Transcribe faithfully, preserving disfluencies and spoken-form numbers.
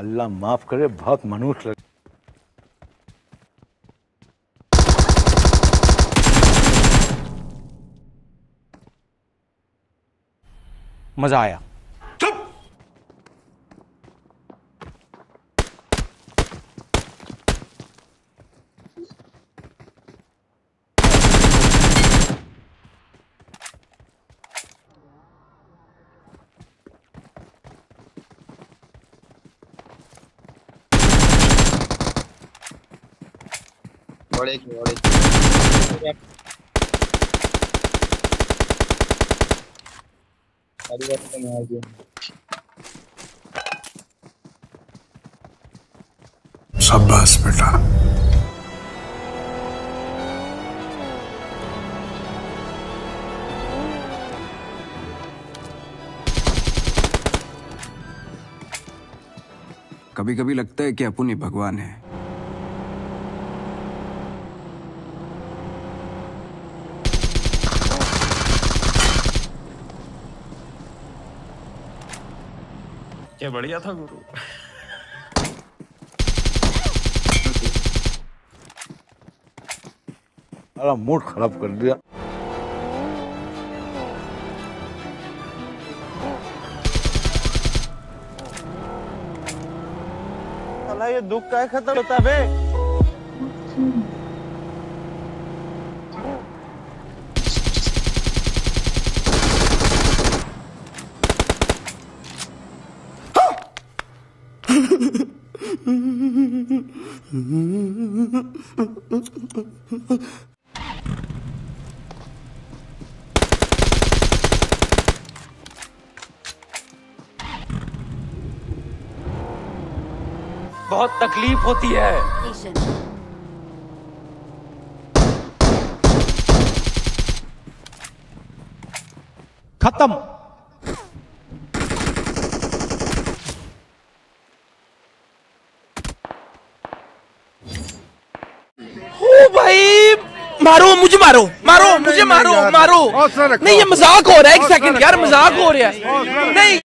अल्लाह माफ करे, बहुत मनुष्य लगे। मजा आया। बड़े की बड़े शाबाश बेटा। कभी कभी लगता है कि अपन ही भगवान है। क्या बढ़िया था गुरु। सारा मूड खराब कर दिया। साला ये दुख का खत्म होता बे। बहुत तकलीफ होती है। खत्म। ओ भाई, मारो मुझे, मारो मारो मुझे, मारो मारो। नहीं, ये मजाक हो रहा है। एक सेकंड यार, मजाक हो रहा है। नहीं।